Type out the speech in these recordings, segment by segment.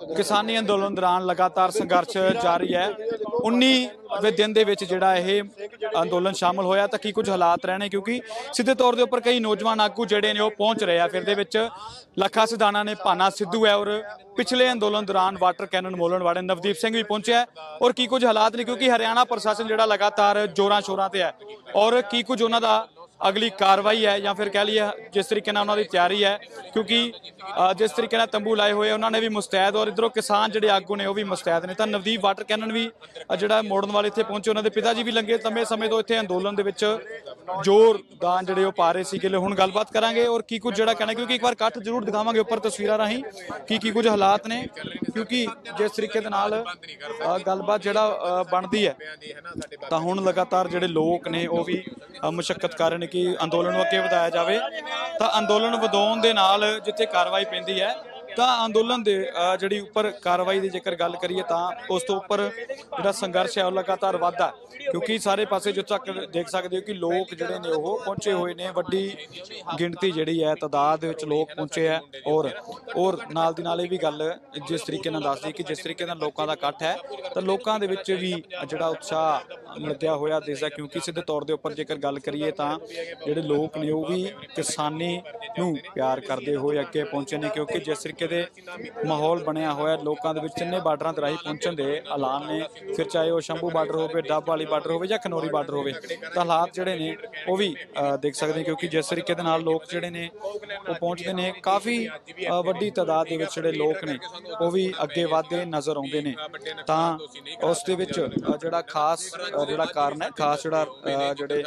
किसानी अंदोलन दौरान लगातार संघर्ष जारी है। 19वें दिन दे विच जिहड़ा यह अंदोलन शामिल होया तो की कुछ हालात रहने, क्योंकि सीधे तौर के उपर कई नौजवान आगू जिहड़े ने पहुंच रहे हैं। फिर दे विच लखा सिधाना ने, भाना सिद्धू है और पिछले अंदोलन दौरान वाटर कैनन मोलन वाले नवदीप सिंह भी पहुंचे है। और की कुछ हालात ने, क्योंकि हरियाणा प्रशासन जिहड़ा लगातार जोरां शोरां ते है और की कुछ उन्हां दा अगली कार्रवाई है या फिर कह लीए जिस तरीके उन्होंने तैयारी है, क्योंकि जिस तरीके तंबू लाए हुए उन्होंने भी मुस्तैद और इधरों किसान जो आगू ने वह भी मुस्तैद ने। तो नवदीप वाटर कैनन भी जो मोड़न वाले इतने पहुंचे, उन्होंने पिता जी भी लंबे लंबे समय तो इतने अंदोलन के जोरदार जोड़े पा रहे थे। हुण गलबात करांगे और की कुछ जो कहना, क्योंकि एक बार कट्ठ जरूर दिखावांगे उपर तस्वीरां राही की कुछ हालात ने, क्योंकि जिस तरीके गलबात जो बनती है तो हुण लगातार जोड़े लोग ने वह भी मुशक्कत कर रहे हैं कि अंदोलन नूं अगे वधाया जाए। तो अंदोलन वधाउण दे नाल जिथे कार्रवाई पैंदी है तो अंदोलन दे जिहड़ी उपर कार्रवाई की जेकर गल करिए तो उस तो उपर जिहड़ा संघर्ष है वह लगातार वधदा, क्योंकि सारे पासे जो तक देख सकते हो कि लोग जिहड़े ने वो पहुंचे हुए ने, वड्डी गिणती जिहड़ी है तादाद विच लोग पहुंचे है। और नाल दी नाल भी गल जिस तरीके नाल दसदी कि जिस तरीके नाल लोकां दा इकट्ठ है तो लोकां दे विच भी जिहड़ा उत्साह लग्या होया दिसदा, क्योंकि सीधे तौर के उपर जेकर गल करिए तो जिहड़े लोग ने वो भी किसानी नूं प्यार करते हुए अगे पहुंचे ने, क्योंकि जिस तरीके दे माहौल बनया होया लोकां दे विच तिन्ने बार्डरां ते राही पहुंचण दे ऐलान ने, फिर चाहे वो शंभू बार्डर होवे, डब वाली बार्डर होवे या खनौरी बार्डर होवे, तो हालात जिहड़े ने वो भी देख सकते हैं। क्योंकि जिस तरीके दे नाल लोग जिहड़े ने वो पहुंचते हैं, काफ़ी वड्डी तादाद दे विच जिहड़े लोग ने वो भी अगे वधदे नज़र आउंदे ने। तां उस दे विच जिहड़ा खास जिहड़ा कारण है, खास जिहड़ा जिहड़े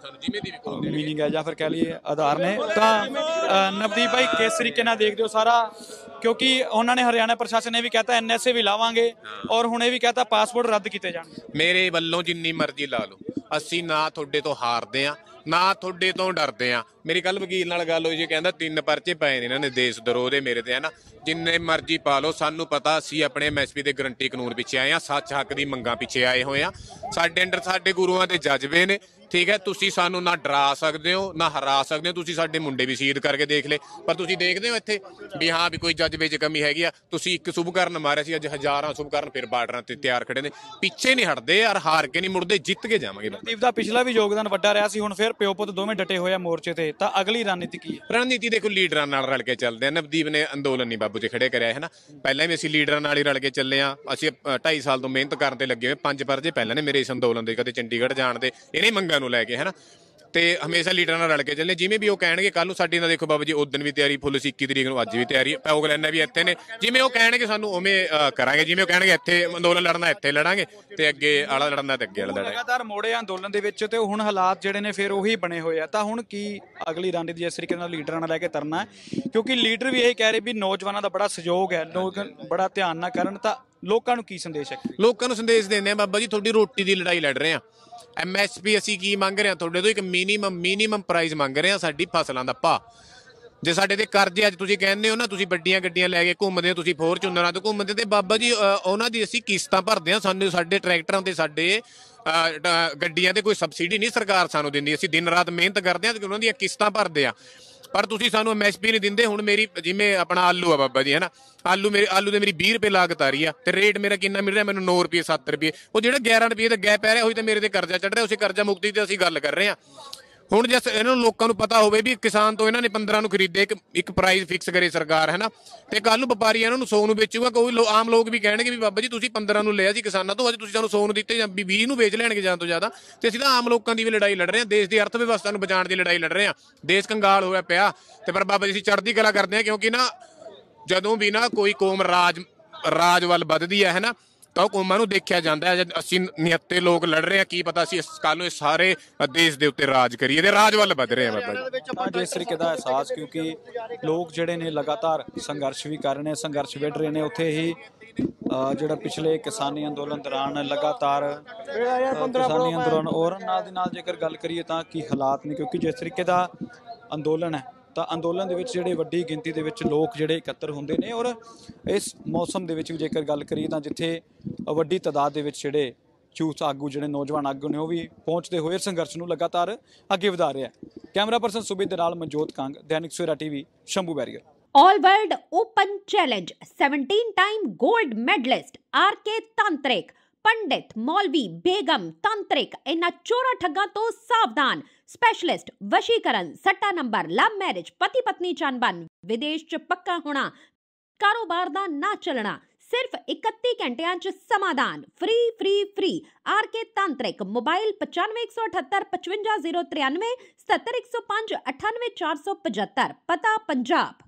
मीनिंग है या फिर कह लीए आधार ने। तो नवदीप भाई किस तरीके नाल देखदे हो सारा, क्योंकि उन्होंने हरियाणा प्रशासन ने भी कहता NSA भी लावांगे और हुणे भी कहता पासपोर्ट रद्द किए जाणगे। मेरे वल्लों जिन्नी मर्जी ला लो, असीं ना तुहाडे तो हारदे आ ना तुहाडे तो डरदे आ। मेरी कल वकील नाल गल होई जी, कहंदा 3 परचे पए ने इन्हां ने देश दरोह दे मेरे ते, है ना, जिन्ने मर्जी पा लो, सानू पता असीं अपने MSP दे गरंटी कानून पिछे आए आ, सच हक दी मंगां पिछे आए होए आ। साडे अंडर साडे गुरुआं दे जज्बे ने, ठीक है। तुसीं सानू ना डरा सकदे हो ना हरा सकदे हो। तुसीं साडे मुंडे भी शहीद करके देख ले, पर तुसीं देखदे हो इत्थे भी हाँ भी कोई जज्बे च कमी हैगी आ। तुसीं एक शुभ करन मारिया सी, अज हज़ारां शुभ करन फिर बार्डरां ते तैयार खड़े ने, पिछे नहीं हटदे यार, हार के नहीं मुड़दे, जित के जावांगे। नवदीप दा पिछला भी योगदान वड्डा रहा सी, हुण फिर प्यो पुत्त दोवें डटे होए आ मोर्चे ते, तां अगली रणनीति की है? रणनीति देखो लीडरां नाल रल के चलदे आ। नवदीप ने अंदोलन नहीं बाबू जी खड़े करिया है ना, पहलां भी असीं लीडरां नाल ही रल के चले आ। असीं 2.5 साल तो मेहनत करन ते लगे हुए, 5 परचे पहलां ने मेरे इस अंदोलन दे, कदे चंडीगढ़ जाण दे इन्हां मंगां नूं लैके, है ना, ਤੇ ਹਮੇਸ਼ਾ ਲੀਡਰਾਂ ਨਾਲ ਰਲ ਕੇ ਚੱਲੇ। ਜਿਵੇਂ ਵੀ ਉਹ ਕਹਿਣਗੇ ਕੱਲ ਨੂੰ ਸਾਡੀ ਨਾਲ, ਦੇਖੋ ਬਾਬਾ ਜੀ ਉਦੋਂ ਵੀ ਤਿਆਰੀ ਫੁੱਲ ਸੀ, 21 ਤਰੀਕ ਨੂੰ ਅੱਜ ਵੀ ਤਿਆਰੀ, ਪੈਗਲੈਨਾ ਵੀ ਇੱਥੇ ਨੇ, ਜਿਵੇਂ ਉਹ ਕਹਿਣਗੇ ਸਾਨੂੰ ਉਵੇਂ ਕਰਾਂਗੇ। ਜਿਵੇਂ ਉਹ ਕਹਿਣਗੇ ਇੱਥੇ ਅੰਦੋਲਨ ਲੜਨਾ ਇੱਥੇ ਲੜਾਂਗੇ, ਤੇ ਅੱਗੇ ਆਲਾ ਲੜਨਾ ਤੇ ਅੱਗੇ ਆਲਾ ਲੜਾਂਗੇ। ਲਗਾਤਾਰ ਮੋੜੇ ਅੰਦੋਲਨ ਦੇ ਵਿੱਚ ਤੇ ਹੁਣ ਹਾਲਾਤ ਜਿਹੜੇ ਨੇ ਫਿਰ ਉਹੀ ਬਣੇ ਹੋਏ ਆ। ਤਾਂ ਹੁਣ ਕੀ ਅਗਲੀ ਰਣਨੀਤੀ ਜਿਸ ਤਰੀਕੇ ਨਾਲ ਲੀਡਰਾਂ ਨਾਲ ਲੈ ਕੇ ਤਰਨਾ ਹੈ, ਕਿਉਂਕਿ ਲੀਡਰ ਵੀ ਇਹ ਕਹਿ ਰਹੇ ਵੀ ਨੌਜਵਾਨਾਂ ਦਾ ਬੜਾ ਸਹਿਯੋਗ ਹੈ, ਲੋਕ ਬੜਾ ਧਿਆਨ ਨਾਲ ਕਰਨ। ਤਾਂ ਲੋਕਾਂ ਨੂੰ ਕੀ ਸੰਦੇਸ਼ ਹੈ? ਲੋਕਾਂ ਨੂੰ ਸੰਦੇਸ਼ ਦਿੰਦੇ ਆ ਬਾਬਾ ਜੀ, ਤੁਹਾਡੀ ਰੋਟੀ ਦੀ ਲੜਾਈ ਲੜ ਰਹੇ ਆ। MSP ਅਸੀਂ ਕੀ ਮੰਗ ਰਹੇ ਹਾਂ ਤੁਹਾਡੇ ਤੋਂ? ਇੱਕ ਮਿਨੀਮਮ ਪ੍ਰਾਈਸ ਮੰਗ ਰਹੇ ਹਾਂ, ਸਾਡੀ ਫਸਲਾਂ ਦਾ ਭਾਅ। ਜੇ ਸਾਡੇ ਤੇ ਕਰਜ਼ੇ ਅੱਜ ਤੁਸੀਂ ਕਹਿੰਦੇ ਹੋ ਨਾ, ਤੁਸੀਂ ਵੱਡੀਆਂ ਗੱਡੀਆਂ ਲੈ ਕੇ ਘੁੰਮਦੇ ਹੋ, ਤੁਸੀਂ ਫੋਰਚੂਨਰਾਂ ਤੇ ਘੁੰਮਦੇ, ਤੇ ਬਾਬਾ ਜੀ ਉਹਨਾਂ ਦੀ ਅਸੀਂ ਕਿਸ਼ਤਾਂ ਭਰਦੇ ਹਾਂ। ਸਾਨੂੰ ਸਾਡੇ ਟਰੈਕਟਰਾਂ ਤੇ ਸਾਡੇ ਗੱਡੀਆਂ ਤੇ ਕੋਈ ਸਬਸਿਡੀ ਨਹੀਂ ਸਰਕਾਰ ਸਾਨੂੰ ਦਿੰਦੀ। ਅਸੀਂ ਦਿਨ ਰਾਤ ਮਿਹਨਤ ਕਰਦੇ ਹਾਂ ਤੇ ਉਹਨਾਂ ਦੀਆਂ ਕਿਸ਼ਤਾਂ ਭਰਦੇ ਆ, ਪਰ ਤੁਸੀਂ ਸਾਨੂੰ MSP ਨਹੀਂ ਦਿੰਦੇ। ਹੁਣ ਮੇਰੀ ਜਿਵੇਂ ਆਪਣਾ ਆਲੂ ਆ ਬਾਬਾ ਜੀ, ਹੈ ਨਾ, ਆਲੂ ਦੇ ਮੇਰੀ 20 ਰੁਪਏ ਲਾਗਤ ਆ ਰਹੀ ਆ, ਤੇ ਰੇਟ ਮੇਰਾ ਕਿੰਨਾ ਮਿਲ ਰਿਹਾ ਮੈਨੂੰ? 9 ਰੁਪਏ 7 ਰੁਪਏ। ਉਹ ਜਿਹੜਾ 11 ਰੁਪਏ ਦਾ ਗੈਪ ਪੈ ਰਿਹਾ, ਉਹੀ ਤਾਂ ਮੇਰੇ ਤੇ ਕਰਜ਼ਾ ਚੜ ਰਿਹਾ। ਉਸੇ ਕਰਜ਼ਾ ਮੁਕਤੀ ਤੇ ਅਸੀਂ ਗੱਲ ਕਰ ਰਹੇ ਹਾਂ। ਹੁਣ ਜੇ ਇਹਨਾਂ ਨੂੰ ਲੋਕਾਂ ਨੂੰ ਪਤਾ ਹੋਵੇ ਵੀ ਕਿਸਾਨ ਤੋਂ ਇਹਨਾਂ ਨੇ 15 ਨੂੰ ਖਰੀਦੇ, ਇੱਕ ਪ੍ਰਾਈਸ ਫਿਕਸ ਕਰੇ ਸਰਕਾਰ, ਹੈ ਨਾ, ਤੇ ਕੱਲ ਨੂੰ ਵਪਾਰੀ ਇਹਨਾਂ ਨੂੰ 100 ਨੂੰ ਵੇਚੂਗਾ। ਕੋਈ ਆਮ ਲੋਕ ਵੀ ਕਹਿਣਗੇ ਵੀ ਬਾਬਾ ਜੀ ਤੁਸੀਂ 15 ਨੂੰ ਲਿਆ ਸੀ ਕਿਸਾਨਾਂ ਤੋਂ, ਅੱਜ ਤੁਸੀਂ ਸਾਨੂੰ 100 ਨੂੰ ਦਿੱਤੇ ਜਾਂ 20 ਨੂੰ ਵੇਚ ਲੈਣਗੇ ਜਾਂ ਤੋਂ ਜ਼ਿਆਦਾ। ਤੇ ਅਸੀਂ ਤਾਂ ਆਮ ਲੋਕਾਂ ਦੀ ਵੀ ਲੜਾਈ ਲੜ ਰਹੇ ਹਾਂ, ਦੇਸ਼ ਦੀ ਅਰਥ ਵਿਵਸਥਾ ਨੂੰ ਬਚਾਉਣ ਦੀ ਲੜਾਈ ਲੜ ਰਹੇ ਹਾਂ। ਦੇਸ਼ ਕੰਗਾਲ ਹੋਇਆ ਪਿਆ, ਤੇ ਪਰ ਬਾਬਾ ਜੀ ਅਸੀਂ ਚੜ੍ਹਦੀ ਕਲਾ ਕਰਦੇ ਹਾਂ, ਕਿਉਂਕਿ ਨਾ ਜਦੋਂ ਵੀ ਨਾ ਕੋਈ ਕੌਮ ਰਾਜ ਵੱਲ ਵੱਧਦੀ ਹੈ ਨਾ, ਤਾਂ ਉਹ ਕੌਮਾਂ ਨੂੰ ਦੇਖਿਆ ਜਾਂਦਾ ਹੈ। ਅਸੀਂ 79 ਲੋਕ ਲੜ ਰਹੇ ਹਾਂ, ਕੀ ਪਤਾ ਅਸੀਂ ਕੱਲ ਨੂੰ ਸਾਰੇ ਦੇਸ਼ ਦੇ ਉੱਤੇ ਰਾਜ ਕਰੀਏ, ਤੇ ਰਾਜ ਵੱਲ ਵੱਧ ਰਹੇ ਹਾਂ ਬਾਬਾ ਜੀ। ਜਿਸ ਤਰੀਕੇ ਦਾ ਅਹਿਸਾਸ, ਕਿਉਂਕਿ ਲੋਕ ਜਿਹੜੇ ਨੇ ਲਗਾਤਾਰ ਸੰਘਰਸ਼ ਵੀ ਕਰ ਰਹੇ ਨੇ, ਸੰਘਰਸ਼ ਵਿੱਢ ਰਹੇ ਨੇ। ਉੱਥੇ ਹੀ ਜਿਹੜਾ ਪਿਛਲੇ ਕਿਸਾਨੀ ਅੰਦੋਲਨ ਦੌਰਾਨ ਲਗਾਤਾਰ ਕਿਸਾਨੀ ਅੰਦੋਲਨ ਔਰ ਨਾਲ ਦੀ ਨਾਲ ਜੇਕਰ ਗੱਲ ਕਰੀਏ ਤਾਂ ਕੀ ਹਾਲਾਤ ਨੇ, ਕਿਉਂਕਿ ਜਿਸ ਤਰੀਕੇ ਦਾ ਅੰਦੋਲਨ ਹੈ ਤਾਂ ਅੰਦੋਲਨ ਦੇ ਵਿੱਚ ਜਿਹੜੇ ਵੱਡੀ ਗਿਣਤੀ ਦੇ ਵਿੱਚ ਲੋਕ ਜਿਹੜੇ ਇਕੱਤਰ ਹੁੰਦੇ ਨੇ। ਔਰ ਇਸ ਮੌਸਮ ਦੇ ਵਿੱਚ ਵੀ ਜੇਕਰ ਗੱਲ ਕਰੀਏ ਤਾਂ ਜਿੱਥੇ ਵੱਡੀ ਤਾਦਾਦ ਦੇ ਵਿੱਚ ਜਿਹੜੇ ਯੂਥ ਆਗੂ, ਜਿਹੜੇ ਨੌਜਵਾਨ ਆਗੂ ਨੇ, ਉਹ ਵੀ ਪਹੁੰਚਦੇ ਹੋਏ ਸੰਘਰਸ਼ ਨੂੰ ਲਗਾਤਾਰ ਅੱਗੇ ਵਧਾ ਰਿਹਾ। ਕੈਮਰਾ ਪਰਸਨ ਸੁਬੀਰ ਦੇ ਨਾਲ Manjot Kang, Dainik Savera TV, Shambhu barrier. All World Open Challenge 17-time gold medalist RK Tantrik, पंडित मौलवी बेगम तांत्रिक इन्हां चोरा ठग्गां तो सावधान। स्पैशलिस्ट वशीकरण, सट्टा नंबर, लव मैरिज, पति पत्नी चनबन, विदेश च पक्का होना, कारोबार दा ना चलना, सिर्फ 31 घंटियां च समाधान। Free RK Tantrik. मोबाइल 95 178 55 093 77 105 98 475। पता पंजाब।